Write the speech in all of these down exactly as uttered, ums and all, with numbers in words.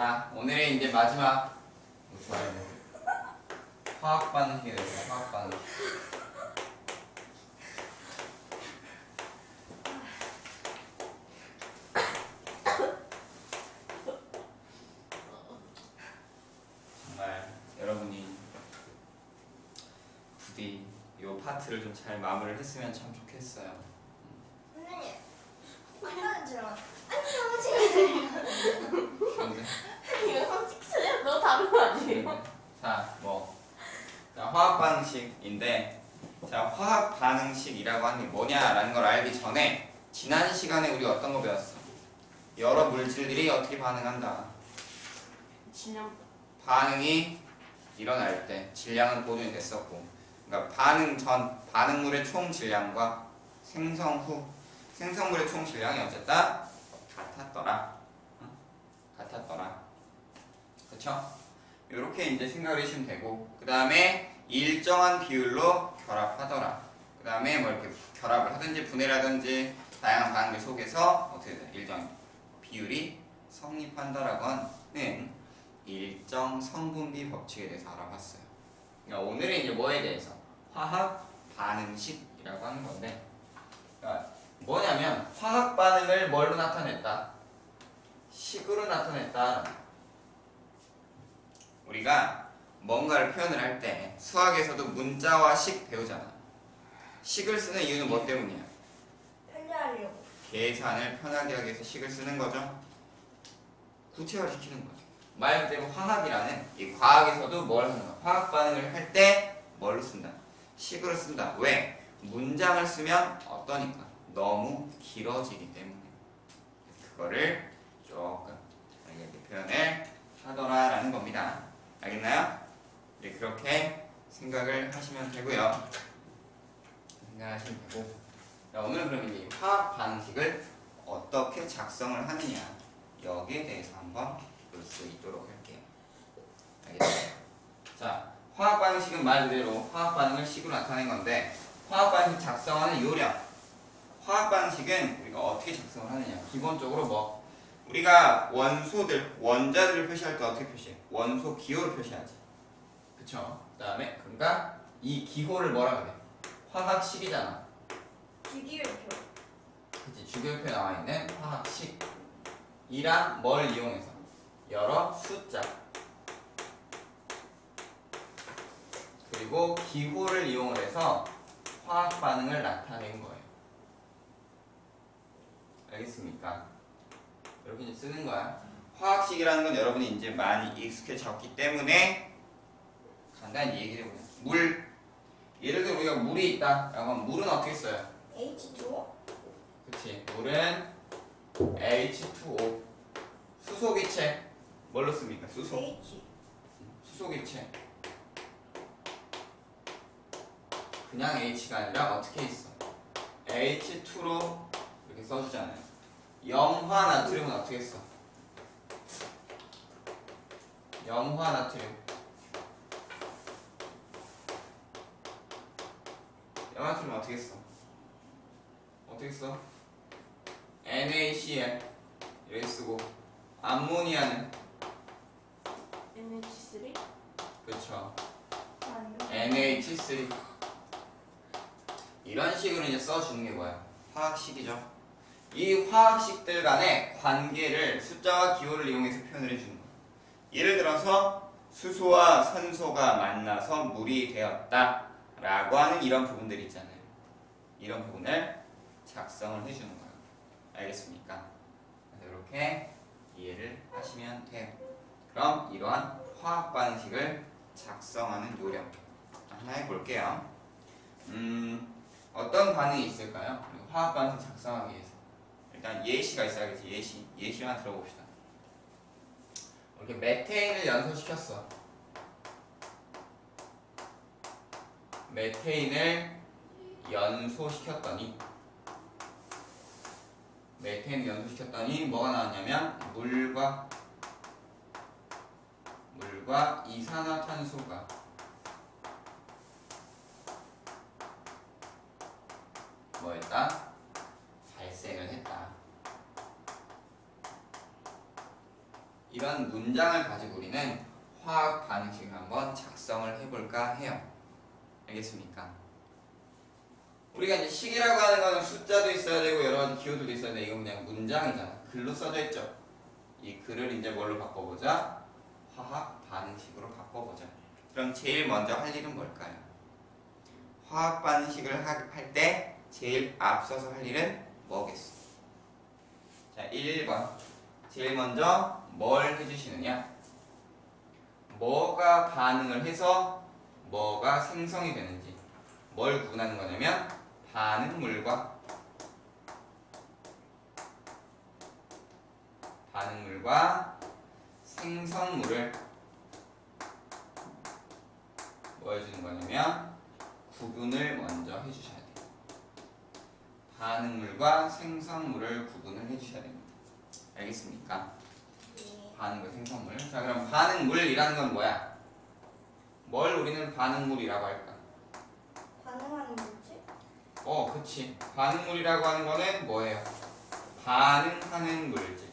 자, 오늘의 이제 마지막 화학 반응식에 대해서 화학 반응식. 정말 여러분이 부디 이 파트를 좀 잘 마무리를 했으면 참 좋겠어요. 선생님, 아까는 질문. 아니, 너무 재밌어요. 그런데 이거 솔직히 너무 다른 거 아니에요? 자, 뭐 자, 화학 반응식인데, 자, 화학 반응식이라고 하는 게 뭐냐라는 걸 알기 전에 지난 시간에 우리 어떤 거 배웠어? 여러 물질들이 어떻게 반응한다. 진영. 반응이 일어날 때 질량은 보존이 됐었고, 그러니까 반응 전 반응물의 총 질량과 생성 후 생성물의 총 질량이 어쨌다 같았더라. 응? 같았더라. 그렇죠? 이렇게 이제 생각을 해주시면 되고, 그 다음에 일정한 비율로 결합하더라. 그 다음에 뭐 이렇게 결합을 하든지 분해를 하든지 다양한 반응들 속에서 어떻게 돼? 일정 비율이 성립한다라고 하는 일정 성분비 법칙에 대해서 알아봤어요. 그러니까 오늘은 이제 뭐에 대해서? 화학 반응식이라고 하는 건데, 그러니까 뭐냐면 화학 반응을 뭘로 나타냈다? 식으로 나타냈다. 우리가 뭔가를 표현을 할 때 수학에서도 문자와 식 배우잖아. 식을 쓰는 이유는 뭐 때문이야? 편리하려고. 계산을 편하게 하기 위해서 식을 쓰는 거죠. 구체화시키는 거죠. 말 그대로 화학이라는 이 과학에서도 뭘 하는 거야? 화학 반응을 할 때 뭘로 쓴다? 식으로 쓴다. 왜? 문장을 쓰면 어떠니까? 너무 길어지기 때문에. 그거를 조금 이렇게 표현을 하더라라는 겁니다. 알겠나요? 네, 그렇게 생각을 하시면 되고요. 생각하시면 되고. 자, 오늘은 그럼 이제 화학 반응식을 어떻게 작성을 하느냐, 여기에 대해서 한번 볼 수 있도록 할게요. 알겠어요? 자, 화학 반응식은 말 그대로 화학 반응을 식으로 나타낸 건데, 화학 반응식 작성하는 요령. 화학 반응식은 우리가 어떻게 작성을 하느냐. 기본적으로 뭐 우리가 원소들, 원자들을 표시할 때 어떻게 표시해? 원소 기호를 표시하지. 그쵸? 그 다음에 그러니까 이 기호를 뭐라 그래? 화학식이잖아. 주기율표. 그치? 주기율표에 나와 있는 화학식이란 뭘 이용해서? 여러 숫자 그리고 기호를 이용을 해서 화학 반응을 나타낸 거예요. 알겠습니까? 이렇게 이제 쓰는 거야. 화학식이라는 건 여러분이 이제 많이 익숙해졌기 때문에 간단히 얘기를 해보자. 물. 예를 들어 우리가 물이 있다. 라고 하면 물은 어떻게 써요? 에이치 투 오. 그치. 물은 에이치 투 오. 수소기체. 뭘로 씁니까? 수소. H. 수소기체. 그냥 H가 아니라 어떻게 있어? 에이치 투로 이렇게 써주잖아요. 염화 나트륨은 어떻게 써? 염화 나트륨. 염화 나트륨 어떻게 써? 어떻게 써? 엔 에이 씨 엘 이렇게 쓰고, 암모니아는 엔 에이치 쓰리. 그쵸. 아니요. 엔 에이치 쓰리. 이런 식으로 이제 써주는 게 뭐야? 화학식이죠. 이 화학식들 간의 관계를 숫자와 기호를 이용해서 표현을 해주는 거야. 예를 들어서 수소와 산소가 만나서 물이 되었다 라고 하는 이런 부분들 있잖아요. 이런 부분을 작성을 해주는 거야. 알겠습니까? 그래서 이렇게 이해를 하시면 돼요. 그럼 이러한 화학 반응식을 작성하는 요령 하나 해볼게요. 음, 어떤 반응이 있을까요? 화학 반응식 작성하기 위해서 일단 예시가 있어야겠지. 예시. 예시 하나 들어봅시다. 이렇게 메테인을 연소시켰어. 메테인을 연소시켰더니 메테인을 연소시켰더니 뭐가 나왔냐면 물과 물과 이산화탄소가 뭐였다? 발생을 했다. 이런 문장을 가지고 우리는 화학 반응식을 한번 작성을 해볼까 해요. 알겠습니까? 우리가 이제 식이라고 하는 거는 숫자도 있어야 되고 여러 가지 기호들도 있어야 돼. 이건 그냥 문장이잖아. 글로 써져 있죠. 이 글을 이제 뭘로 바꿔보자? 화학 반응식으로 바꿔보자. 그럼 제일 먼저 할 일은 뭘까요? 화학 반응식을 할 때 제일 앞서서 할 일은 뭐겠어? 자, 일 번. 제일 먼저 뭘 해주시느냐? 뭐가 반응을 해서 뭐가 생성이 되는지 뭘 구분하는 거냐면 반응물과 반응물과 생성물을 뭐 해주는 거냐면 구분을 먼저 해주셔야 돼요. 반응물과 생성물을 구분을 해주셔야 됩니다. 알겠습니까? 네. 반응물, 생성물. 자, 그럼 반응물이라는 건 뭐야? 뭘 우리는 반응물이라고 할까? 반응하는 물질? 어, 그치. 반응물이라고 하는 거는 뭐예요? 반응하는 물질.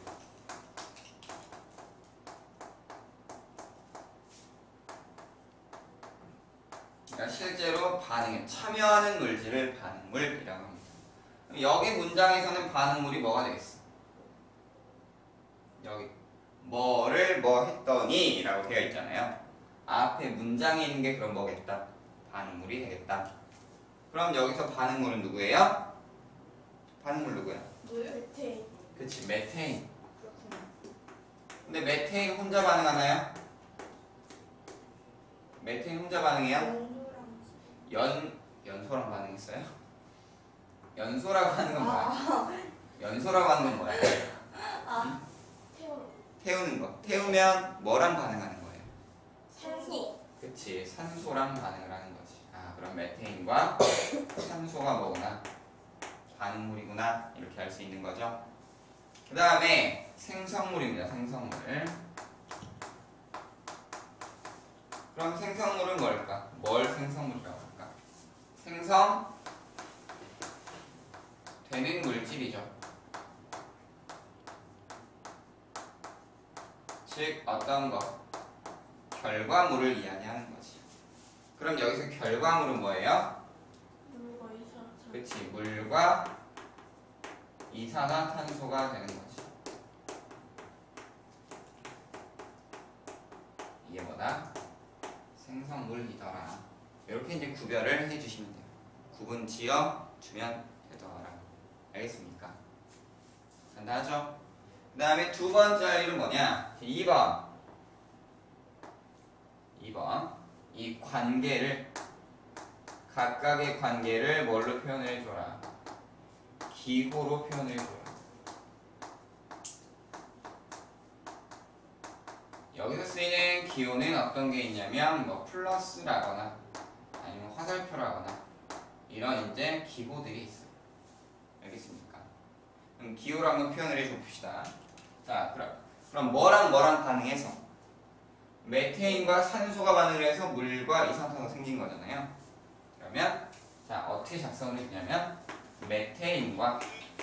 그러니까 실제로 반응에 참여하는 물질을 반응물이라고 합니다. 그럼 여기 문장에서는 반응물이 뭐가 되겠어? 여기 뭐를 뭐 했더니 라고 되어 있잖아요. 앞에 문장에 있는 게 그럼 뭐겠다? 반응물이 되겠다. 그럼 여기서 반응물은 누구예요? 반응물 누구야? 물? 메테인. 그치, 메테인. 그렇구나. 근데 메테인 혼자 반응하나요? 메테인 혼자 반응해요? 연소랑 연, 연소랑 반응했어요? 연소라고 하는 건 뭐야? 아, 연소라고 하는 건 뭐야? 아. 태우. 태우는 거. 태우면 뭐랑 반응하는 거예요? 산소. 그치, 산소랑 반응을 하는 거지. 아, 그럼 메테인과 산소가 뭐구나? 반응물이구나. 이렇게 할 수 있는 거죠. 그 다음에 생성물입니다. 생성물. 그럼 생성물은 뭘까? 뭘 생성물이라고 할까? 생성 되는 물질이죠. 즉 어떤 거? 결과물을 이야기하는 거지. 그럼 여기서 결과물은 뭐예요? 물과 이산화탄소. 그치, 물과 이산화탄소가 되는 거지. 이게 뭐다? 생성물이더라. 이렇게 이제 구별을 해주시면 돼요. 구분 지어 주면 되더라. 알겠습니까? 간단하죠? 그 다음에 두 번째 할 일은 뭐냐? 이 번. 이 번. 이 관계를, 각각의 관계를 뭘로 표현을 해줘라? 기호로 표현을 해줘라. 여기서 쓰이는 기호는 어떤 게 있냐면 뭐 플러스라거나 아니면 화살표라거나 이런 이제 기호들이 있어요. 알겠습니까? 그럼 기호로 한번 표현을 해줘 봅시다. 자, 그럼 그럼 뭐랑 뭐랑 반응해서 메테인과 산소가 반응을 해서 물과 이산화탄소가 생긴 거잖아요. 그러면 자, 어떻게 작성을 해주냐면 메테인과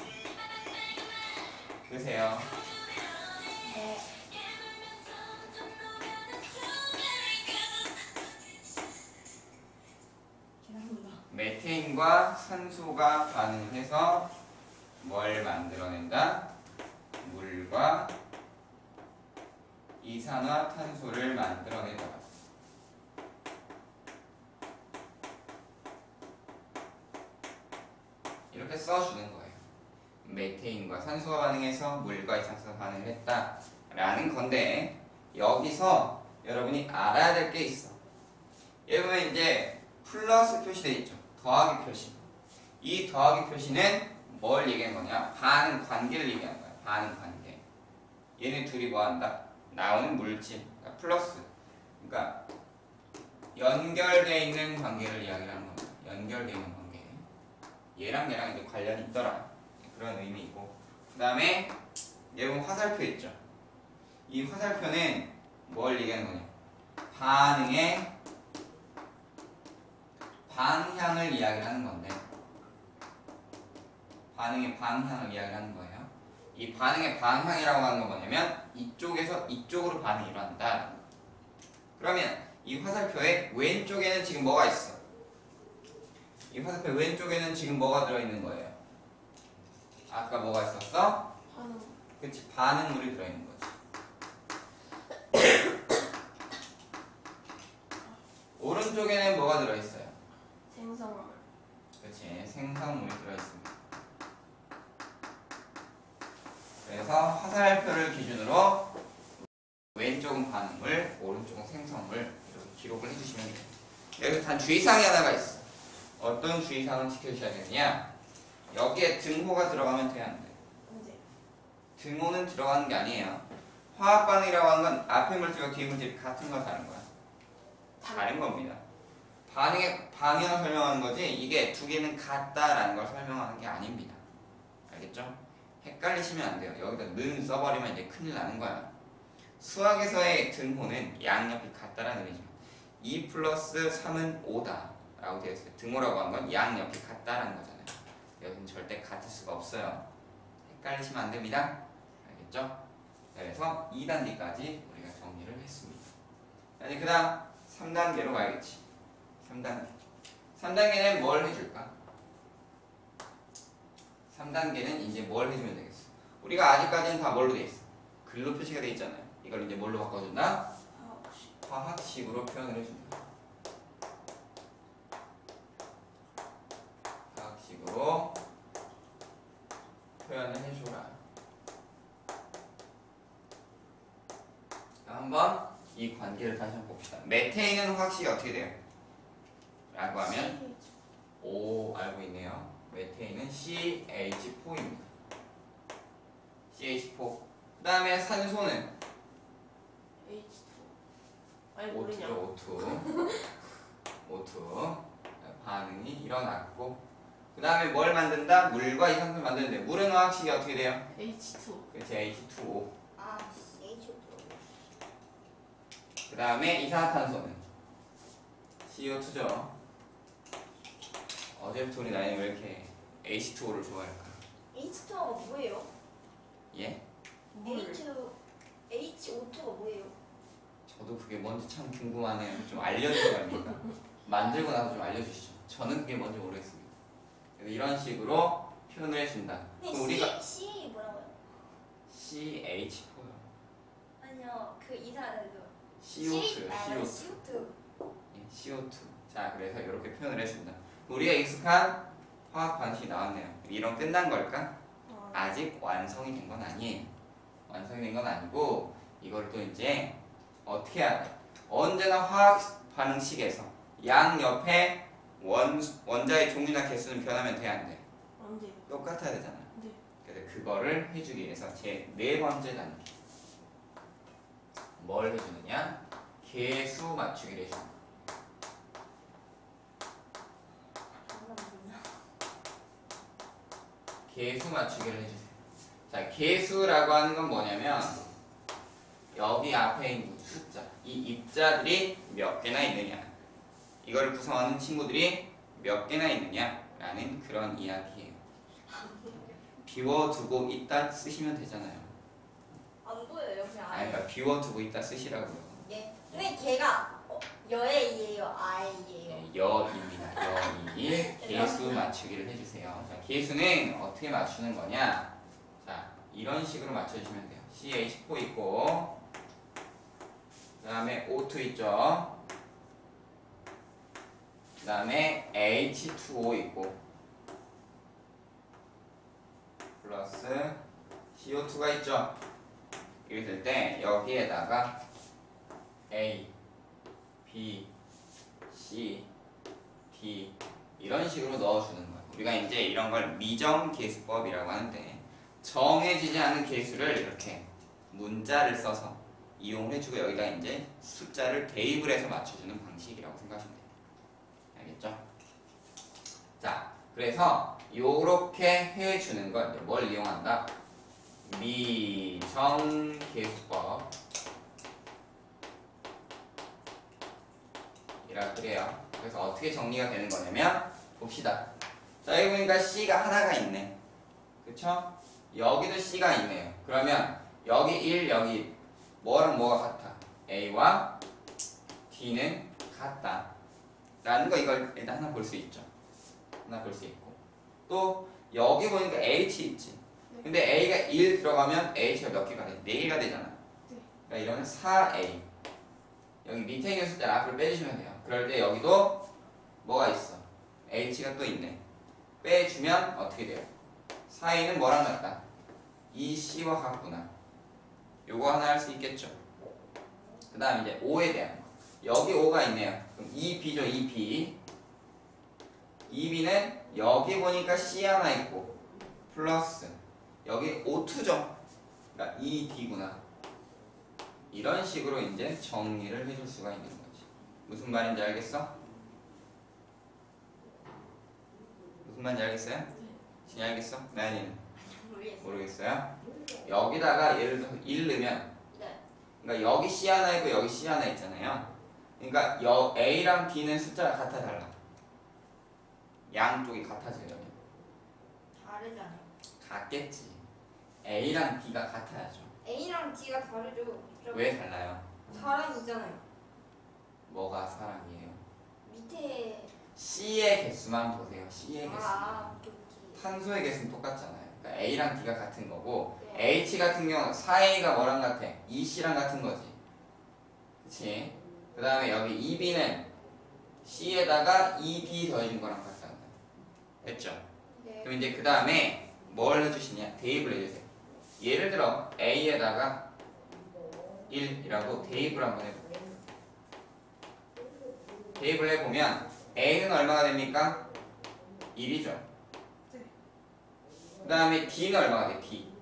끄세요. 네. 죄송합니다. 메테인과 산소가 반응해서 뭘 만들어낸다? 물과 이산화탄소를 만들어내더라. 이렇게 써주는 거예요. 메테인과 산소가 반응해서 물과 이산화탄소가 반응을 했다 라는 건데, 여기서 여러분이 알아야 될 게 있어. 여기 보면 이제 플러스 표시되어 있죠. 더하기 표시. 이 더하기 표시는 뭘 얘기하는 거냐? 반응 관계를 얘기하는 거야. 반응 관계. 얘네 둘이 뭐 한다? 나오는 물질. 그러니까 플러스. 그러니까 연결되어 있는 관계를 이야기하는 겁니다. 연결되어 있는 관계. 얘랑 얘랑 이제 관련이 있더라. 그런 의미이고. 그 다음에 여러분 화살표 있죠. 이 화살표는 뭘 얘기하는 거냐? 반응의 방향을 이야기하는 건데, 반응의 방향을 이야기하는 거예요. 이 반응의 방향이라고 하는 건 뭐냐면 이쪽에서 이쪽으로 반응이 일어난다. 그러면 이 화살표의 왼쪽에는 지금 뭐가 있어? 이 화살표 왼쪽에는 지금 뭐가 들어있는 거예요? 아까 뭐가 있었어? 반응. 그치, 반응물이 들어있는 거지. 오른쪽에는 뭐가 들어있어요? 생성물. 그치, 생성물이 들어있습니다. 그래서 화살표를 기준으로 왼쪽은 반응물, 오른쪽은 생성물 이렇게 기록을 해주시면 돼요. 여기서 단 주의사항이 하나가 있어. 어떤 주의사항을 지켜주셔야 되느냐? 여기에 등호가 들어가면 돼, 안 돼? 언제? 등호는 들어가는 게 아니에요. 화학 반응이라고 하는 건 앞에 물질과 뒤에 물질이 같은 거 다른 거야. 다른 겁니다. 반응의 방향을 설명하는 거지 이게 두 개는 같다라는 걸 설명하는 게 아닙니다. 알겠죠? 헷갈리시면 안 돼요. 여기다 는 써버리면 이제 큰일 나는 거야. 수학에서의 등호는 양옆이 같다라는 의미죠. 이 플러스 삼은 오다 라고 되어 있어요. 등호라고 하는 건 양옆이 같다라는 거잖아요. 여기는 절대 같을 수가 없어요. 헷갈리시면 안 됩니다. 알겠죠? 그래서 이 단계까지 우리가 정리를 했습니다. 아니 그 다음 삼 단계로 가야겠지. 삼 단계. 삼 단계는 뭘 해줄까? 삼 단계는 이제 뭘 해주면 되겠어? 우리가 아직까지는 다 뭘로 돼 있어? 글로 표시가 돼 있잖아요. 이걸 이제 뭘로 바꿔준다? 화학식. 화학식으로 표현을 해준다. 화학식으로 표현을 해줘라. 한번 이 관계를 다시 한번 봅시다. 메테인은 화학식이 어떻게 돼요? 라고 하면 오 알고 있네요. 메테인은 씨 에이치 포입니다. 씨 에이치 포. 그 다음에 산소는 에이치 투. 아니 오 투죠. 모르냐? 오 투. 오 투. 반응이 일어났고 그 다음에 뭘 만든다? 물과 이산소를 만드는데 물은 화학식이 어떻게 돼요? 에이치 투. 그렇지. 에이치 투 오. 아, 에이치 투. 그 다음에 이산화탄소는 씨 오 투죠. 어제부터 우리 나이 왜 이렇게 에이치 투 오를 좋아할까? 에이치 투가 뭐예요? 예? 물. 에이치 투, 에이치 오 투가 뭐예요? 저도 그게 뭔지 참 궁금하네요. 좀 알려주셔야 합니까? 만들고 나서 좀 알려주시죠. 저는 그게 뭔지 모르겠습니다. 그래서 이런 식으로 표현을 해준다. 근데 그럼 우리가 C, C 뭐라고요? 씨 에이치 포요. 아니요, 그 이사는 씨 오 투요. 아, 씨 오 투. 씨 오 투. 예, 씨 오 투. 자, 그래서 이렇게 표현을 해준다. 우리가 익숙한 화학 반식이 나왔네요. 이런 끝난 걸까? 어. 아직 완성이 된 건 아니에요. 완성이 된 건 아니고 이걸 또 이제 어떻게 해야 돼? 언제나 화학 반응식에서 양 옆에 원, 원자의 종류나 개수는 변하면 돼, 안 돼? 언제? 똑같아야 되잖아. 네. 그래서 그거를 해주기 위해서 제 네 번째 단계 뭘 해주느냐? 개수 맞추기를 해줍니다. 개수 맞추기를 해주세요. 자, 개수라고 하는 건 뭐냐면 여기 앞에 있는 숫자, 이 입자들이 몇 개나 있느냐, 이거를 구성하는 친구들이 몇 개나 있느냐라는 그런 이야기예요. 비워두고 있다 쓰시면 되잖아요. 안 보여요, 그냥. 아니, 그러니까 비워두고 있다 쓰시라고요. 예. 근데 걔가 어, 여의이에요, 아이예요. 네, 여입니다. 여이. 개수 맞추기를 해주세요. 자, 개수는 어떻게 맞추는 거냐? 자, 이런 식으로 맞춰주시면 돼요. 씨 에이치 포 있고, 그 다음에 오 투 있죠. 그 다음에 에이치 투 오 있고, 플러스 씨 오 투가 있죠. 이렇게 될 때 여기에다가 A, B, C, D 이런 식으로 넣어주는 거예요. 우리가 이제 이런 걸 미정계수법이라고 하는데 정해지지 않은 계수를 이렇게 문자를 써서 이용을 해주고 여기다 이제 숫자를 대입을 해서 맞춰주는 방식이라고 생각하시면 돼요. 알겠죠? 자, 그래서 요렇게 해주는 건 뭘 이용한다? 미정계수법 이라 그래요. 그래서 어떻게 정리가 되는 거냐면 봅시다. 자, 여기 보니까 C가 하나가 있네. 그쵸? 여기도 C가 있네요. 그러면 여기 일, 여기 뭐랑 뭐가 같아? A와 D는 같다 라는 거 이걸 일단 하나 볼 수 있죠. 하나 볼 수 있고 또 여기 보니까 H 있지. 근데 A가 일 들어가면 H가 몇 개가 돼? 네 개가 되잖아. 그러니까 이러면 사 에이. 여기 밑에 있는 숫자를 앞으로 빼주시면 돼요. 그럴 때 여기도 뭐가 있어? H가 또 있네. 빼주면 어떻게 돼요? 사 에이는 뭐랑 같다? 이 씨와 같구나. 요거 하나 할 수 있겠죠. 그 다음 이제 오에 대한 거. 여기 오가 있네요. 그럼 이 비죠. 이 비. 이 비는 여기 보니까 C 하나 있고 플러스 여기 오 투죠. 그러니까 이 디구나. 이런 식으로 이제 정리를 해줄 수가 있는 거지. 무슨 말인지 알겠어? 무슨 말인지 알겠어요? 진이 알겠어? 나연이는? 모르겠어요. 모르겠어요? 여기다가 예를 들어서 일 넣으면 네. 그러니까 여기 C 하나 있고 여기 C 하나 있잖아요. 그러니까 여 A랑 B는 숫자가 같아 달라? 양쪽이 같아져요. 다르잖아요. 같겠지. A랑 B가 같아야죠. A랑 D가 다르죠. 좀 왜 달라요? 사람이잖아요. 뭐가 사람이에요? 밑에 C의 개수만 보세요. C의 개수. 아, 오케이. 탄소의 개수는 똑같잖아요. 그러니까 A랑 D가 같은 거고 네. H 같은 경우는 사 에이가 뭐랑 같아? 이 씨랑 같은 거지. 그치? 그 다음에 여기 이 비는 C에다가 이 비 더해준 거랑 같다는 거야. 됐죠? 네. 그럼 이제 그 다음에 뭘 해주시냐? 대입을 해주세요. 예를 들어 A에다가 일이라고 대입을 한번 해볼게요. 대입을 해보면 A는 얼마가 됩니까? 일이죠. 그 다음에 D는 얼마가 돼? D.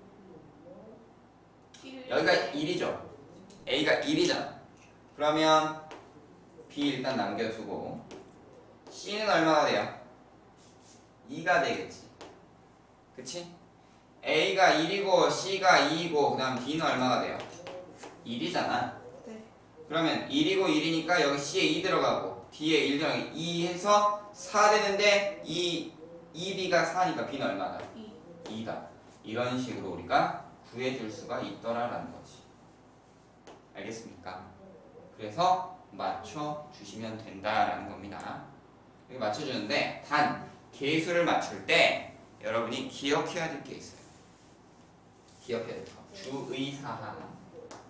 여기가 일이죠. A가 일이잖아. 그러면 B 일단 남겨두고 C는 얼마가 돼요? 이가 되겠지. 그치? A가 일이고 C가 이이고 그 다음 D는 얼마가 돼요? 일이잖아. 네. 그러면 일이고 일이니까 여기 C에 이 들어가고 D에 일 들어가고 이 해서 사 되는데 이, 이 비가 사니까 B는 얼마다? 이. 이다. 이런 식으로 우리가 구해줄 수가 있더라라는 거지. 알겠습니까? 그래서 맞춰주시면 된다라는 겁니다. 이렇게 맞춰주는데 단 개수를 맞출 때 여러분이 기억해야 될 게 있어요. 기억해야 될 거. 주의사항.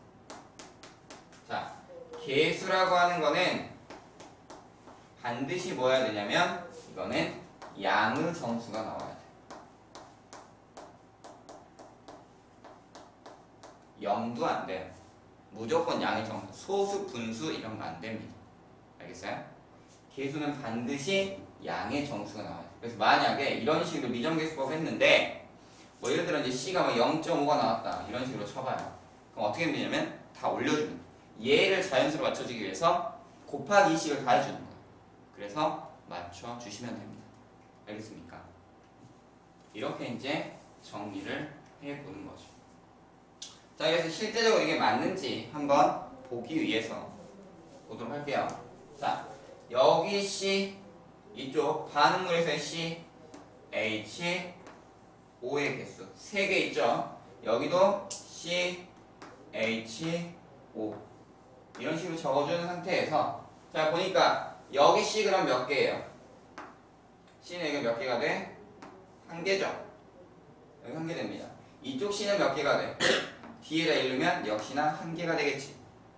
자, 개수라고 하는 거는 반드시 뭐 해야 되냐면 이거는 양의 정수가 나와야 돼. 영도 안 돼요. 무조건 양의 정수, 소수, 분수 이런 거 안 됩니다. 알겠어요? 개수는 반드시 양의 정수가 나와요. 그래서 만약에 이런 식으로 미정계수법 했는데 뭐 예를 들어 이제 C가 뭐 영 점 오가 나왔다 이런 식으로 쳐봐요. 그럼 어떻게 하면 되냐면 다 올려줍니다. 얘를 자연수로 맞춰주기 위해서 곱하기 이식을 다 해주는 거예요. 그래서 맞춰주시면 됩니다. 알겠습니까? 이렇게 이제 정리를 해보는 거죠. 자, 그래서 실제적으로 이게 맞는지 한번 보기 위해서 보도록 할게요. 자, 여기 C, 이쪽 반응물에서의 C, H, O의 개수 세 개 있죠? 여기도 C, H, O 이런 식으로 적어주는 상태에서 자, 보니까 여기 C 그럼 몇 개예요? C는 여기 몇 개가 돼? 한 개죠? 여기 한 개 됩니다. 이쪽 C는 몇 개가 돼? D에다 일 넣으면 역시나 한 개가 되겠지.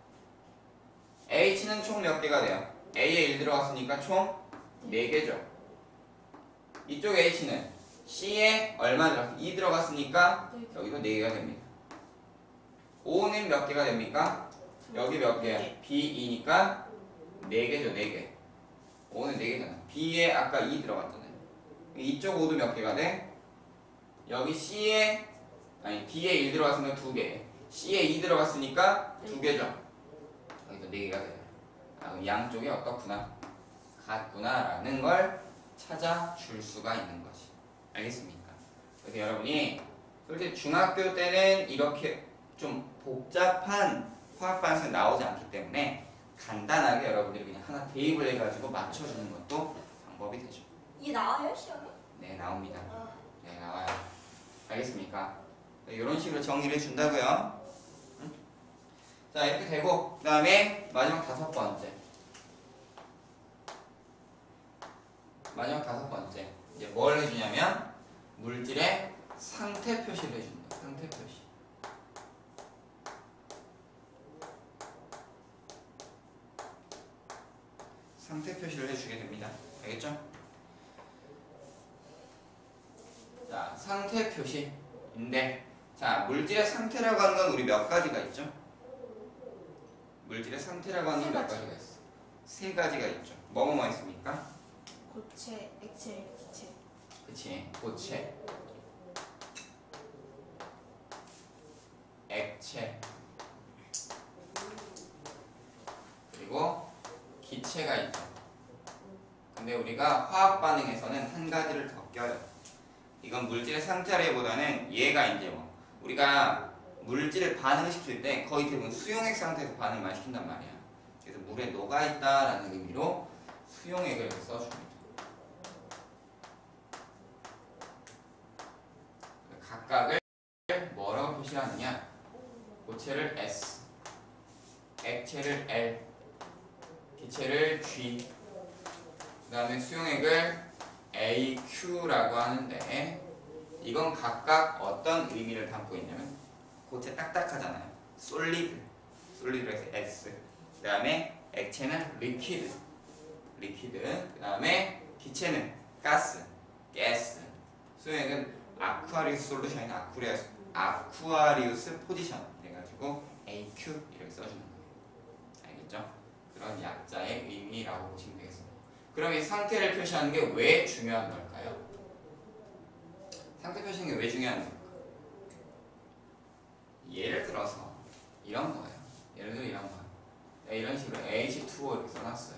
H는 총 몇 개가 돼요? A에 일 들어갔으니까 총 네 개죠. 이쪽 H는 C에 얼마 들어갔어? 이 들어갔으니까 여기도 네 개가 됩니다. O는 몇 개가 됩니까? 여기 몇 개야? B이니까 네 개죠. 네 개. O는 네 개잖아. B에 아까 이 들어갔잖아요. 이쪽 O도 몇 개가 돼? 여기 C에 아니 D에 일 들어갔으니까 두 개, C에 이 들어갔으니까 두 개죠. 여기서 네 개가 돼요. 아, 양쪽이 어떻구나, 같구나 라는 걸 찾아줄 수가 있는 거지. 알겠습니까? 그래서 여러분이 솔직히 중학교 때는 이렇게 좀 복잡한 화학 반응이 나오지 않기 때문에 간단하게 여러분들이 그냥 하나 대입을 해가지고 맞춰주는 것도 방법이 되죠. 이게 나와요 시험에? 네, 나옵니다. 아, 네, 나와요. 알겠습니까? 이런 식으로 정리를 해준다고요. 응? 자, 이렇게 되고 그 다음에 마지막 다섯 번째. 마지막 다섯 번째. 이제 뭘 해주냐면 물질의 상태 표시를 해준다. 상태 표시. 상태 표시를 해주게 됩니다. 알겠죠? 자, 상태 표시인데, 자, 물질의 상태라고 하는 건 우리 몇 가지가 있죠? 물질의 상태라고 하는 건 몇 가지가 있어? 세 가지가 있죠. 뭐뭐 뭐 있습니까? 고체, 액체, 기체. 그치, 고체, 액체, 그리고 기체가 있죠. 근데 우리가 화학 반응에서는 한 가지를 더 껴요. 이건 물질의 상태라기보다는 얘가 이제 뭐 우리가 물질을 반응을 시킬 때 거의 대부분 수용액 상태에서 반응을 많이 시킨단 말이야. 그래서 물에 녹아 있다라는 의미로 수용액을 이렇게 써줍니다. 각각을 뭐라고 표시하느냐? 고체를 S, 액체를 L, 기체를 G, 그 다음에 수용액을 에이 큐라고 하는데, 이건 각각 어떤 의미를 담고 있냐면, 고체 딱딱하잖아요. 솔리드, 솔리드에서 S, 그 다음에 액체는 리퀴드, 리퀴드, 그 다음에 기체는 가스, 가스, 수용액은 아쿠아리우스 솔루션이나 아쿠리우스, 아쿠아리우스 포지션 해가지고 에이 큐 이렇게 써주는 거예요. 알겠죠? 그런 약자의 의미라고 보시면 되겠습니다. 그럼 이 상태를 표시하는 게 왜 중요한 걸까요? 상태 표시하는 게 왜 중요한 걸까? 예를 들어서 이런 거예요. 예를 들어 이런 거예요. 이런 식으로 에이치 투 오 이렇게 써놨어요.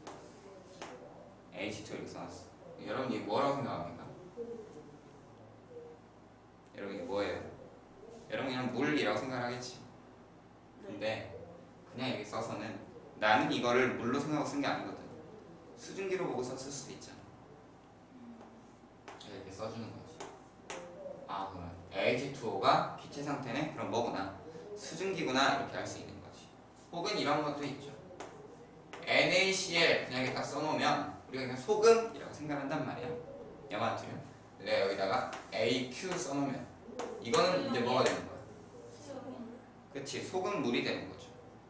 에이치 투 이렇게 써놨어. 여러분 이게 뭐라고 생각합니까? 여러분 이게 뭐예요? 여러분 그냥 물이라고 생각하겠지. 근데 그냥 이렇게 써서는 나는 이거를 물로 생각하고 쓴 게 아니거든. 수증기로 보고 썼을 수도 있잖아. 이렇게 써주는 거지. 아, 그러면 에이치 투 오가 기체 상태네? 그럼 뭐구나? 수증기구나 이렇게 할 수 있는 거지. 혹은 이런 것도 있죠. 엔 에이 씨 엘 그냥 이렇게 딱 써놓으면 우리가 그냥 소금이라고 생각한단 말이야. 얘만 두면. 내가 여기다가 에이 큐 써놓으면 이거는 이제 뭐가 되는 거야? 그치, 소금물이 되는 거죠.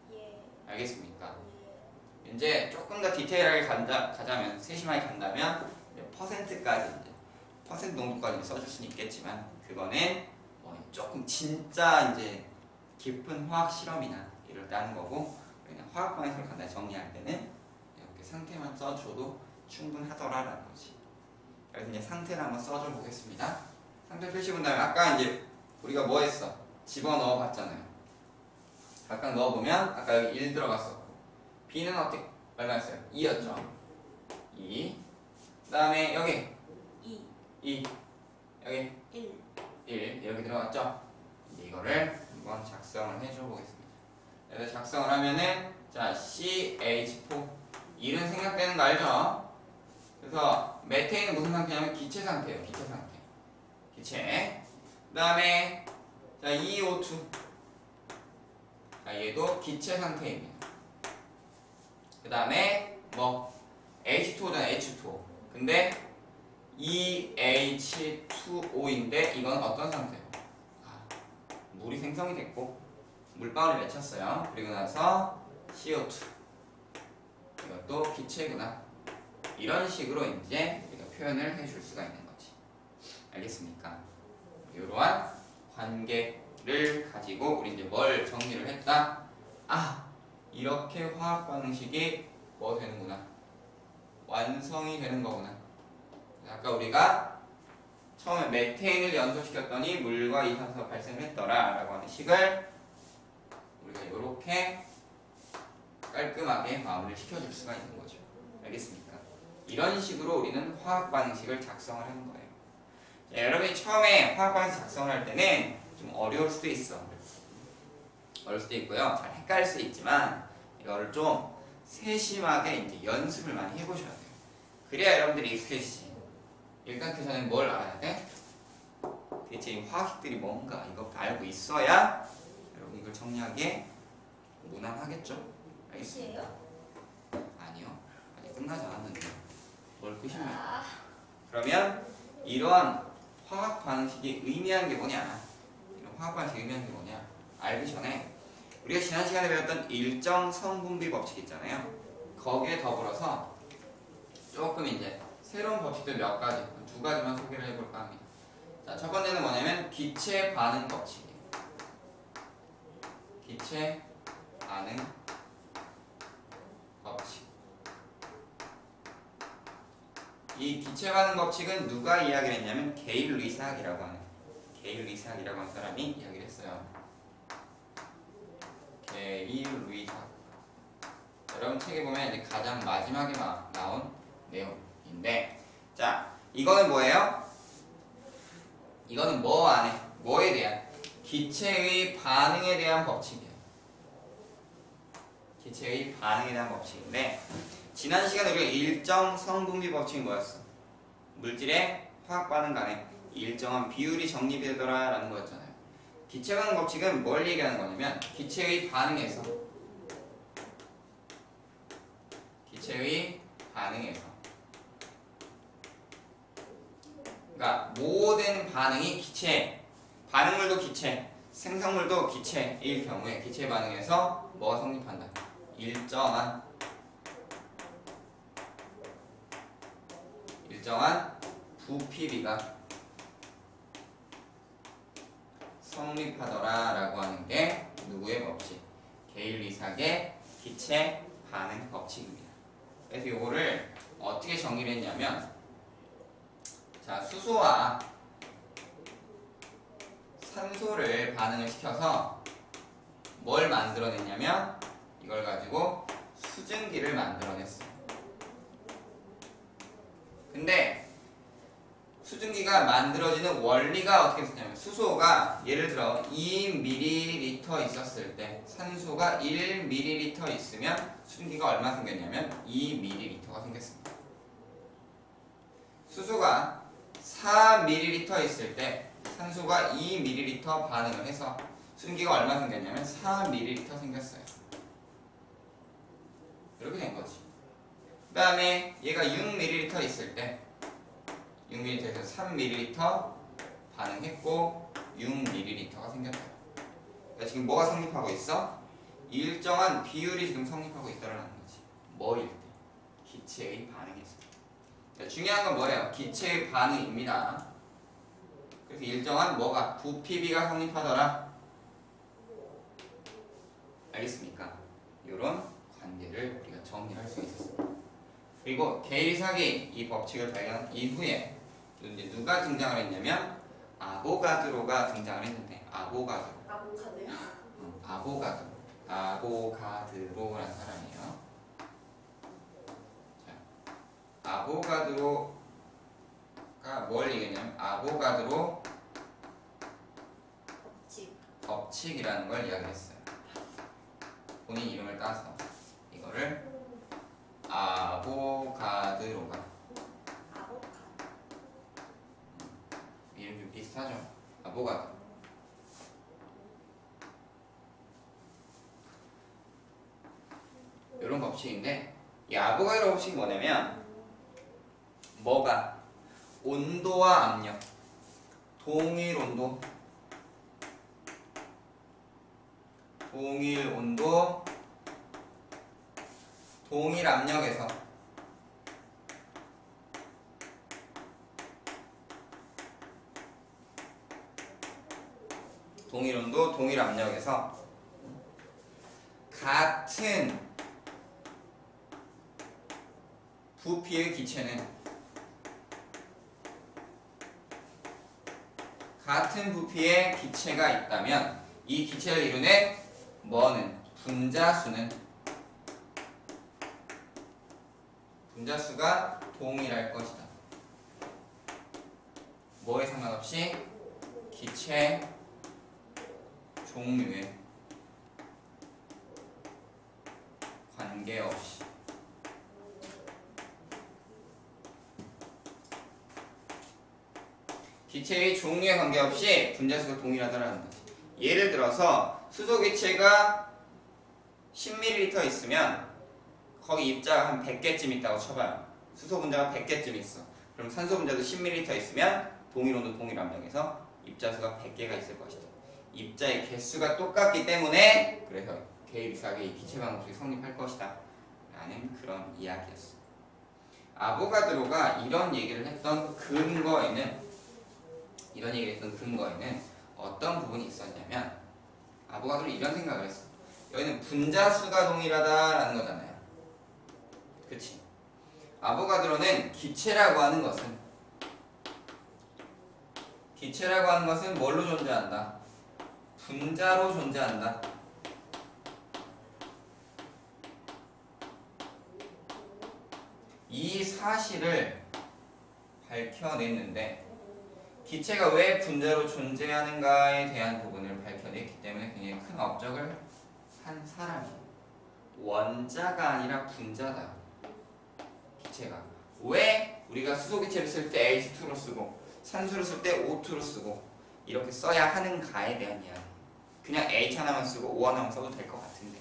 알겠습니까? 이제 조금 더 디테일하게 간다, 가자면, 세심하게 간다면 이제 퍼센트까지 이제 퍼센트 농도까지 써줄 수는 있겠지만, 그거는 뭐 조금 진짜 이제 깊은 화학 실험이나 이럴 때 하는 거고, 그냥 화학 반응식을 간단히 정리할 때는 이렇게 상태만 써줘도 충분하더라라는 거지. 그래서 이제 상태를 한번 써줘 보겠습니다. 상태 표시 본 다음에 아까 이제 우리가 뭐 했어? 집어넣어 봤잖아요. 각각 넣어보면 아까 여기 일 들어갔었고, B는 어떻게 얼마였어요? 이였죠. 이. 그 다음에 여기 이, 이. 여기 일. 일 이렇게 들어갔죠. 이제 이거를 한번 작성을 해줘 보겠습니다. 그래서 작성을 하면은 자 씨 에이치 사 일은 생략되는 거 알죠? 그래서 메테인은 무슨 상태냐면 기체 상태예요. 기체 상태. 기체. 그 다음에 자 이 오 투. 자 얘도 기체 상태입니다. 그 다음에 뭐 에이치 투 오잖아. 에이치 투 오. 근데 이 에이치 투 오인데 이건 어떤 상태예요? 아, 물이 생성이 됐고 물방울이 맺혔어요. 그리고 나서 씨 오 투. 이것도 기체구나. 이런 식으로 이제 우리가 표현을 해줄 수가 있는 거지. 알겠습니까? 이러한 관계를 가지고 우리 이제 뭘 정리를 했다? 아, 이렇게 화학 반응식이 뭐 되는구나. 완성이 되는 거구나. 아까 우리가 처음에 메테인을 연소시켰더니 물과 이산화가 발생했더라 라고 하는 식을 우리가 이렇게 깔끔하게 마무리를 시켜줄 수가 있는 거죠. 알겠습니까? 이런 식으로 우리는 화학 반응식을 작성을 하는 거예요. 자, 여러분이 처음에 화학 반응식 작성을 할 때는 좀 어려울 수도 있어. 어려울 수도 있고요. 잘 헷갈릴 수 있지만 이거를 좀 세심하게 이제 연습을 많이 해보셔야 돼요. 그래야 여러분들이 익숙해지지. 일단 그 전에 뭘 알아야 돼? 그 대체 이 화학식들이 뭔가 이거 알고 있어야 여러분 이걸 정리하기에 무난하겠죠? 알겠습니까? 끝이에요? 아니요. 아직 끝나지 않았는데 뭘 끄십니까? 아, 그러면 이러한 화학 반응식이 의미하는 게 뭐냐? 이런 화학 반응식이 의미하는 게 뭐냐? 알기 전에 우리가 지난 시간에 배웠던 일정 성분비 법칙 있잖아요. 거기에 더불어서 조금 이제 새로운 법칙들 몇 가지, 두 가지만 소개를 해볼까 합니다. 자, 첫 번째는 뭐냐면 기체 반응 법칙이에요. 기체 반응 법칙. 이 기체 반응 법칙은 누가 이야기를 했냐면 게일 루이스학이라고 하는 게일 루이스학이라고 하는 사람이 이야기를 했어요. 게일 루이스학. 여러분 책에 보면 이제 가장 마지막에 나, 나온 내용인데, 자, 이거는 뭐예요? 이거는 뭐 안에 뭐에 대한 기체의 반응에 대한 법칙이에요. 기체의 반응에 대한 법칙인데, 지난 시간에 우리가 일정 성분비 법칙이 뭐였어? 물질의 화학 반응 간에 일정한 비율이 정립이 되더라 라는 거였잖아요. 기체 반응 법칙은 뭘 얘기하는 거냐면 기체의 반응에서 기체의 반응에서 그러니까 모든 반응이 기체, 반응물도 기체, 생성물도 기체일 경우에 기체 반응에서 뭐가 성립한다? 일정한 일정한 부피비가 성립하더라 라고 하는 게 누구의 법칙? 게일 루이스학의 기체 반응 법칙입니다. 그래서 이거를 어떻게 정리를 했냐면, 자, 수소와 산소를 반응을 시켜서 뭘 만들어냈냐면 이걸 가지고 수증기를 만들어냈어요. 근데 수증기가 만들어지는 원리가 어떻게 됐냐면 수소가 예를 들어 이 밀리리터 있었을 때 산소가 일 밀리리터 있으면 수증기가 얼마 생겼냐면 이 밀리리터가 생겼습니다. 수소가 사 밀리리터 있을 때 산소가 이 밀리리터 반응을 해서 수증기가 얼마 생겼냐면 사 밀리리터 생겼어요. 이렇게 된 거지. 그 다음에 얘가 육 밀리리터 있을 때 육 밀리리터에서 삼 밀리리터 반응했고 육 밀리리터가 생겼다. 그러니까 지금 뭐가 성립하고 있어? 일정한 비율이 지금 성립하고 있다라는 거지. 뭐일 때? 기체의 반응에서. 그러니까 중요한 건 뭐예요? 기체의 반응입니다. 그래서 일정한 뭐가? 부피비가 성립하더라. 알겠습니까? 이런 관계를 우리가 정리할 수 있었습니다. 그리고 게일 루이스학이 이 법칙을 발견한 이후에 이제 누가 등장을 했냐면 아보가드로가 등장을 했는데, 아보가드로. 아보카도요? 응, 아보가드로. 아보가드로라는 사람이에요. 자, 아보가드로가 뭘 얘기했냐면 아보가드로 법칙. 법칙이라는 걸 이야기했어요. 본인 이름을 따서 이거를 아보가드로가, 아보카도. 이름 좀 비슷하죠? 아보가드로. 이런 법칙인데, 이 아보가드로 법칙이 뭐냐면 뭐가? 온도와 압력, 동일 온도, 동일 온도, 동일 압력에서 동일 온도, 동일 압력에서 같은 부피의 기체는 같은 부피의 기체가 있다면 이 기체를 이루는 뭐는? 분자수는 분자수가 동일할 것이다. 뭐에 상관없이? 기체 종류에 관계없이. 기체 기체의 종류에 관계없이 분자수가 동일하다라는 거지. 예를 들어서 수소 기체가 십 밀리리터 있으면 거기 입자가 한 백 개쯤 있다고 쳐봐요. 수소 분자가 백 개쯤 있어. 그럼 산소 분자도 십 밀리리터 있으면 동일 온도 동일 압력에서 입자수가 백 개가 있을 것이다. 입자의 개수가 똑같기 때문에 그래서 게이르삭의 기체 방정식이 성립할 것이다 라는 그런 이야기였어. 아보가드로가 이런 얘기를 했던 근거에는 이런 얘기를 했던 근거에는 어떤 부분이 있었냐면 아보가드로 이런 생각을 했어. 여기는 분자수가 동일하다라는 거잖아요. 그치? 아보가드로는 기체라고 하는 것은 기체라고 하는 것은 뭘로 존재한다? 분자로 존재한다. 이 사실을 밝혀냈는데 기체가 왜 분자로 존재하는가에 대한 부분을 밝혀냈기 때문에 굉장히 큰 업적을 한 사람이에요. 원자가 아니라 분자다. 기체가. 왜 우리가 수소기체를 쓸 때 에이치 투로 쓰고 산소를 쓸 때 오 투로 쓰고 이렇게 써야 하는가에 대한 이야기. 그냥 H 하나만 쓰고 O 하나만 써도 될 것 같은데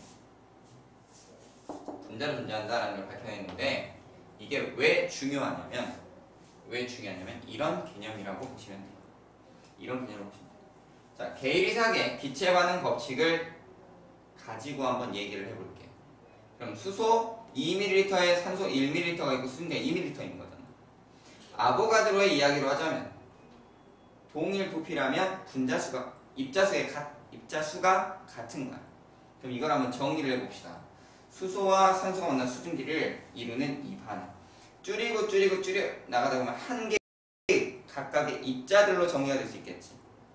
분자로 존재한다라는 걸 밝혀냈는데 이게 왜 중요하냐면 왜 중요하냐면 이런 개념이라고 보시면 돼요. 이런 개념으로 보시면 돼요. 자, 게이르삭의 기체 반응 법칙을 가지고 한번 얘기를 해볼게요. 그럼 수소 이 밀리리터에 산소 일 밀리리터가 있고 수증기 이 밀리리터인 거잖아. 아보가드로의 이야기로 하자면 동일 부피라면 분자수가 입자수의 가, 입자수가 같은 거야. 그럼 이걸 한번 정리를 해봅시다. 수소와 산소가 만난 수증기를 이루는 이 반응. 줄이고 줄이고 줄여 나가다 보면 한 개 각각의 입자들로 정리가 될 수 있겠지.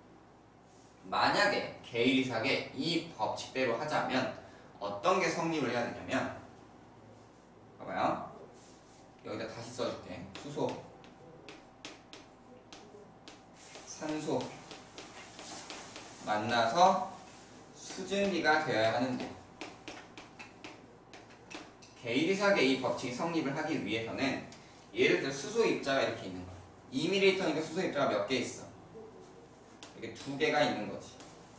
만약에 게이르삭의 이 법칙대로 하자면 어떤 게 성립을 해야 되냐면 봐봐요. 여기다 다시 써줄게. 수소, 산소 만나서 수증기가 되어야 하는데 게이르삭의 이 법칙이 성립을 하기 위해서는 예를 들어 수소 입자가 이렇게 있는 거야. 이 밀리리터니까 수소 입자가 몇 개 있어? 이렇게 두 개가 있는 거지.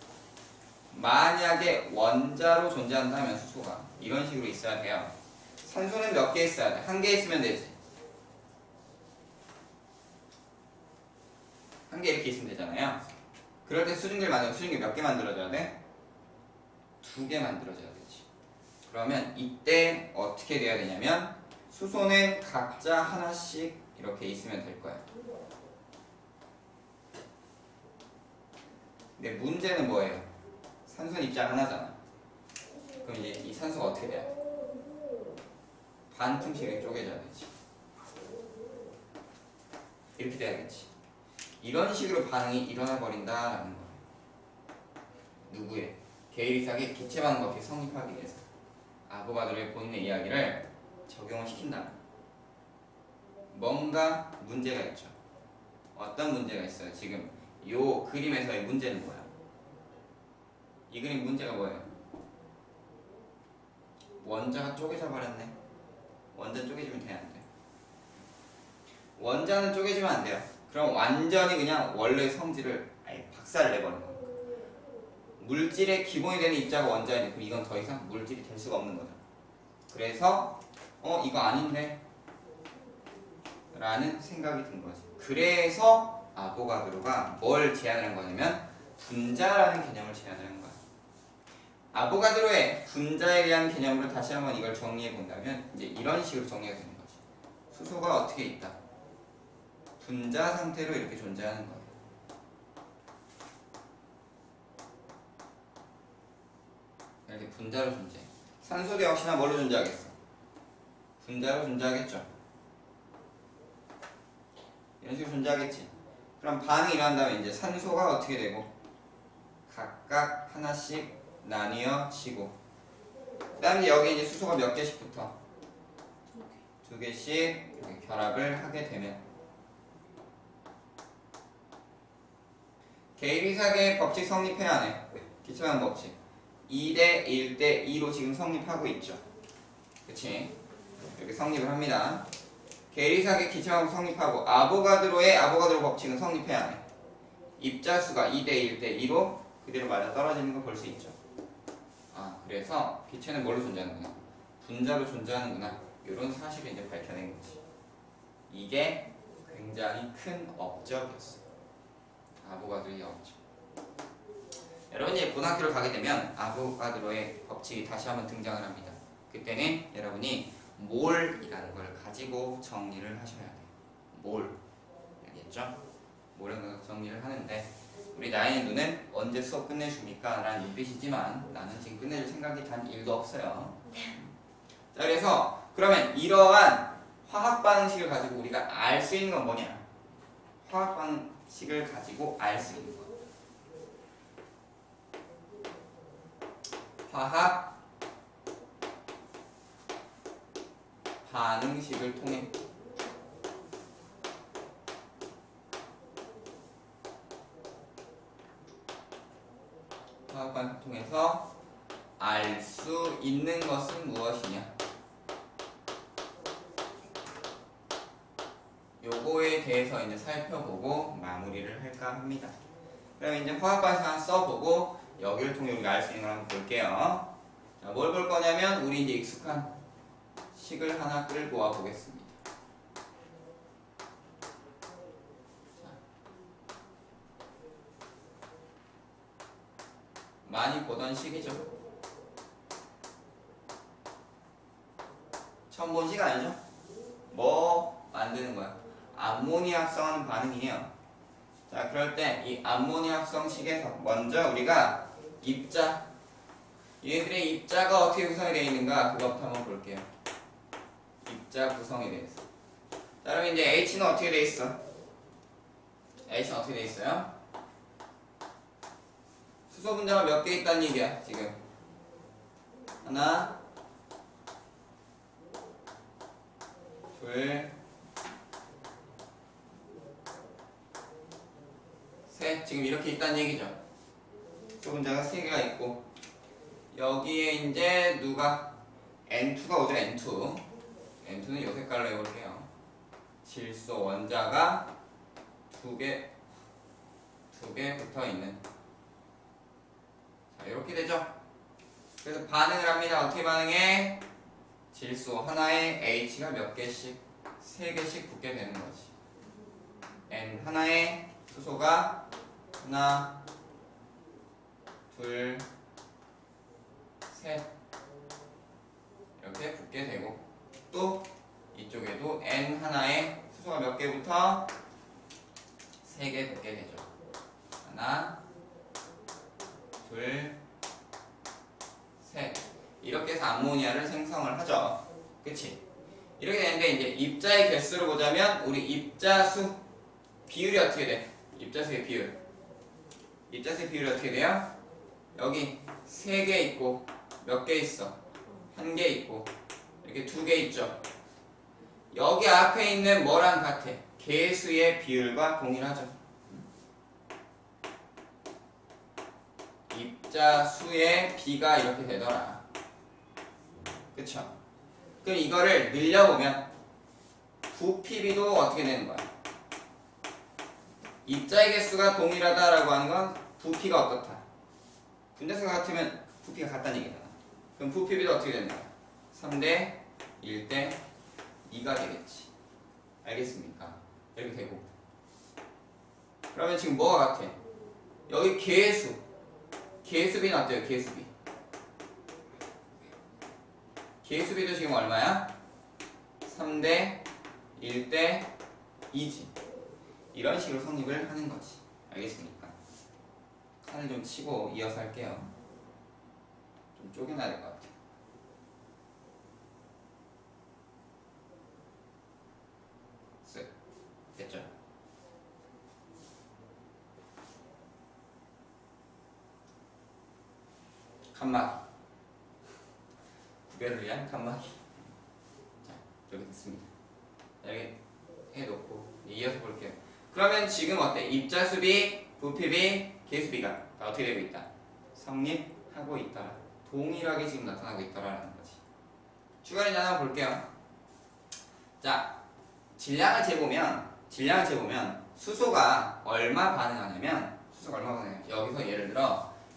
만약에 원자로 존재한다면 수소가 이런 식으로 있어야 돼요. 산소는 몇 개 있어야 돼? 한 개 있으면 되지. 한 개 이렇게 있으면 되잖아요. 그럴 때 수증기를 만들면 수증기 몇 개 만들어줘야 돼? 두 개 만들어줘야 되지. 그러면 이때 어떻게 돼야 되냐면 수소는 각자 하나씩 이렇게 있으면 될 거야. 근데 문제는 뭐예요? 산소는 입자 하나잖아. 그럼 이제 이 산소가 어떻게 돼요? 반틈씩에 쪼개져야 되지. 이렇게 돼야겠지. 이런 식으로 반응이 일어나 버린다라는 거예요. 누구의? 게이르삭의 기체 반응 법칙이 성립하기 위해서 아보가드로의 본인의 이야기를 적용을 시킨다면 뭔가 문제가 있죠. 어떤 문제가 있어요? 지금 이 그림에서의 문제는 뭐야? 이 그림 문제가 뭐예요? 원자가 쪼개져 버렸네. 원자 쪼개지면 돼야 안 돼. 원자는 쪼개지면 안 돼요. 그럼 완전히 그냥 원래 성질을 아예 박살을 내버리는 거예요. 물질의 기본이 되는 입자가 원자인데 그럼 이건 더 이상 물질이 될 수가 없는 거죠. 그래서 어 이거 아닌데 라는 생각이 든 거지. 그래서 아보가드로가 뭘 제안을 한 거냐면 분자라는 개념을 제안을 한 거야. 아보가드로의 분자에 대한 개념으로 다시 한번 이걸 정리해 본다면 이제 이런 식으로 정리가 되는 거지. 수소가 어떻게 있다? 분자 상태로 이렇게 존재하는 거예요. 이렇게 분자로 존재. 산소도 역시나 뭘로 존재하겠어? 분자로 존재하겠죠. 이런 식으로 존재하겠지. 그럼 반응이 일어난다면 이제 산소가 어떻게 되고 각각 하나씩 나뉘어지고 그 다음에 여기 이제 수소가 몇 개씩 붙어? 두 개씩 이렇게 결합을 하게 되면 게이르삭의 법칙 성립해야 하네. 기체반응 법칙 이 대 일 대 이로 지금 성립하고 있죠. 그치? 이렇게 성립을 합니다. 게이르삭의 기체반응 성립하고 아보가드로의 아보가드로 법칙은 성립해야 하네. 입자수가 이 대 일 대 이로 그대로 맞아 떨어지는 거 볼 수 있죠. 아, 그래서 기체는 뭘로 존재하는구나? 분자로 존재하는구나. 이런 사실을 이제 밝혀낸 거지. 이게 굉장히 큰 업적이었어. 아보가드로의 업적. 여러분 이제 고등학교를 가게 되면 아보가드로의 법칙이 다시 한번 등장을 합니다. 그때는 여러분이 몰이라는 걸 가지고 정리를 하셔야 돼요. 몰. 알겠죠? 몰을 정리를 하는데 우리 나인의 눈은 언제 수업 끝내줍니까? 라는 눈빛이지만 나는 지금 끝내줄 생각이 단 일도 없어요. 자, 그래서 그러면 이러한 화학 반응식을 가지고 우리가 알 수 있는 건 뭐냐? 화학 반응식을 가지고 알 수 있는 것. 화학 반응식을 통해 화학 반응식을 통해서 알 수 있는 것은 무엇이냐? 요거에 대해서 이제 살펴보고 마무리를 할까 합니다. 그럼 이제 화학 반응식 하나 써보고 여기를 통해 우리가 알 수 있는 걸 한번 볼게요. 자, 뭘 볼 거냐면 우리 이제 익숙한 식을 하나 끌고 와 보겠습니다. 자, 많이 보던 식이죠. 처음 본 식 아니죠? 뭐 만드는 거야? 암모니아성 반응이에요. 자, 그럴 때 이 암모니아성 식에서 먼저 우리가 입자, 얘들의 입자가 어떻게 구성이 되어 있는가 그것부터 한번 볼게요. 입자 구성에 대해서. 자, 그럼 이제 H는 어떻게 되어 있어? H는 어떻게 되어 있어요? 수소 분자가 몇 개 있다는 얘기야 지금? 하나, 둘, 셋. 지금 이렇게 있다는 얘기죠. 수소 분자가 세 개가 있고 여기에 이제 누가 엔 투가 오죠. 엔 투. 엔 투는 요 색깔로 해볼게요. 질소 원자가 두 개, 두 개 붙어 있는. 자, 이렇게 되죠. 그래서 반응을 합니다. 어떻게 반응해? 질소 하나에 H가 몇 개씩? 세 개씩 붙게 되는 거지. N 하나에 수소가 하나, 둘, 셋 이렇게 붙게 되고 또 이쪽에도 N 하나에 수소가 몇 개부터? 세 개 붙게 되죠. 하나, 둘, 셋. 이렇게 해서 암모니아를 생성을 하죠. 그치? 이렇게 되는데 이제 입자의 개수를 보자면 우리 입자수 비율이 어떻게 돼? 입자수의 비율. 입자수의 비율이 어떻게 돼요? 여기 세 개 있고 몇 개 있어? 한 개 있고 이렇게 두 개 있죠. 여기 앞에 있는 뭐랑 같아? 개수의 비율과 동일하죠. 입자수의 비가 이렇게 되더라. 그쵸? 그럼 이거를 늘려보면 부피비도 어떻게 되는 거야? 입자의 개수가 동일하다라고 하는 건 부피가 어떻다? 분자수가 같으면 부피가 같다는 얘기잖아. 그럼 부피비도 어떻게 되는 거야? 삼 대 일 대 이가 되겠지. 알겠습니까? 이렇게 되고. 그러면 지금 뭐가 같아? 여기 개수. 개수비는 어때요? 개수비. 개수비도 지금 얼마야? 삼 대 일 대 이지. 이런 식으로 성립을 하는 거지. 알겠습니까? 칸을 좀 치고 이어서 할게요. 좀 쪼개놔야 될 것 같아요. 쓱. 됐죠? 칸막이. 구별을 위한 칸막이. 자, 이렇게 됐습니다. 이렇게 해놓고 이어서 볼게요. 그러면 지금 어때? 입자수비, 부피비, 개수비가 다 어떻게 되고 있다? 성립하고 있더라. 동일하게 지금 나타나고 있더라라는 거지. 추가를 하나 볼게요. 자, 질량을 재보면 질량을 재보면 수소가 얼마 반응하냐면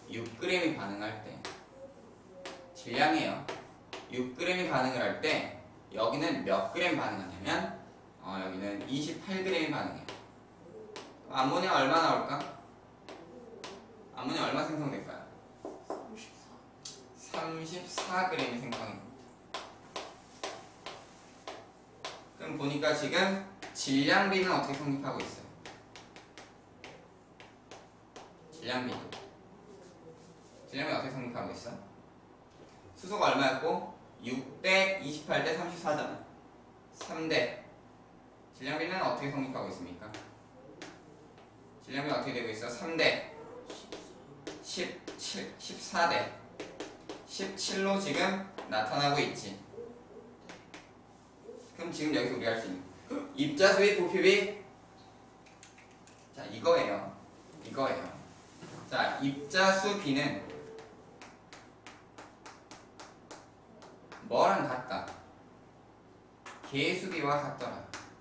육 그램이 반응할 때 질량이에요. 육 그램이 반응을 할 때 여기는 몇 그램 반응하냐면 어, 여기는 이십팔 그램이 반응해요. 암모니아 얼마 나올까? 암모니아 얼마 생성될까요? 삼십사 그램이 생성됩니다. 그럼 보니까 지금 질량비는 어떻게 성립하고 있어요? 질량비도 질량비 어떻게 성립하고 있어? 수소가 얼마였고? 육 대 이십팔 대 삼십사잖아. 삼 대 질량비는 어떻게 성립하고 있습니까? 질량비 어떻게 되고 있어? 삼 대 십칠, 십사 대 십칠로 지금 나타나고 있지. 그럼 지금 여기서 우리가 할 수 있는 입자수의 부피비, 자 이거예요. 이거예요. 자 입자수 B는 뭐랑 같다? 계수비와 같더라.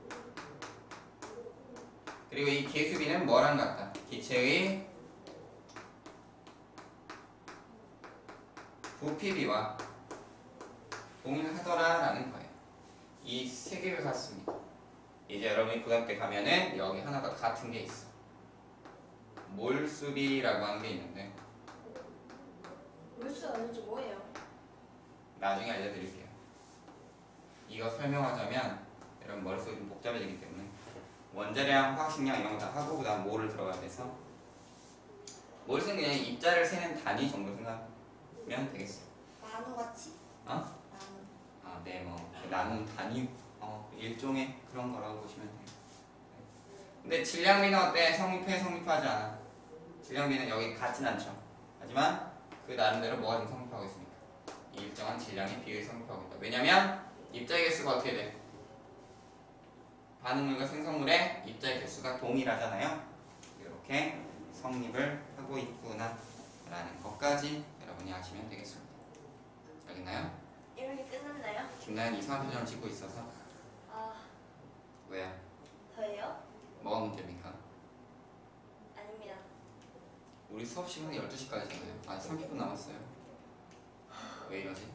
그리고 이 계수비는 뭐랑 같다? 기체의 부피비와 동일하더라 라는 거예요. 이 세 개가 같습니다. 이제 여러분이 고등학교 때 가면은 여기 하나가 같은 게 있어. 몰수비라고 하는 게 있는데 물수 아는지 뭐예요? 나중에 알려드릴게요. 이거 설명하자면 여러분 머릿속이 좀 복잡해지기 때문에 원자량, 화학식량 이런 거 다 하고 그 다음 몰을 들어가야 돼서 몰수는 그냥 입자를 세는 단위 정도 생각하면 되겠어요. 나노같이? 어? 나노. 아, 네, 뭐 나눔 단위 어, 일종의 그런 거라고 보시면 돼요. 근데 질량비는 어때? 성립해, 성립하지 않아? 질량비는 여기 같진 않죠. 하지만 그 나름대로 뭐가 좀 성립하고 있습니까? 일정한 질량의 비율이 성립하고 있다. 왜냐면 입자의 개수가 어떻게 돼? 반응물과 생성물의 입자의 개수가 동일하잖아요. 이렇게 성립을 하고 있구나 라는 것까지 여러분이 아시면 되겠습니다. 알겠나요? 이렇게 끝났나요? 김나연 이상한 표정을 짓고 있어서. 아, 왜요? 더해요? 뭐가 문제입니까? 아닙니다. 우리 수업 시간이 열두 시까지잖아요. 아직 삼십 분 남았어요. 왜 이러지?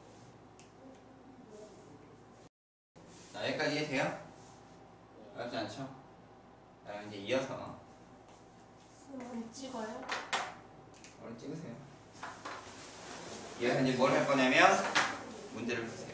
자, 여기까지 이해돼요? 어렵지 않죠? 자, 이제 이어서 뭘 찍어요? 오늘 찍으세요. 이어서 이제 뭘 할 거냐면 문제를 푸세요.